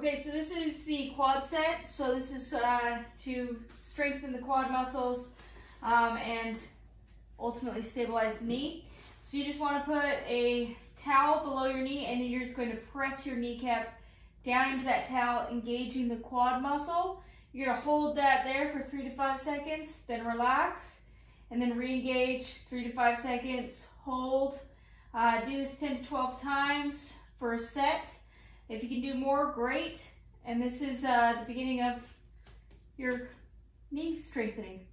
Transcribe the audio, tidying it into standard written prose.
Okay, so this is the quad set. So this is to strengthen the quad muscles and ultimately stabilize the knee. So you just want to put a towel below your knee, and then you're just going to press your kneecap down into that towel, engaging the quad muscle. You're going to hold that there for 3 to 5 seconds, then relax, and then re-engage, 3 to 5 seconds, hold. Do this 10 to 12 times for a set. If you can do more, great. And this is the beginning of your knee strengthening.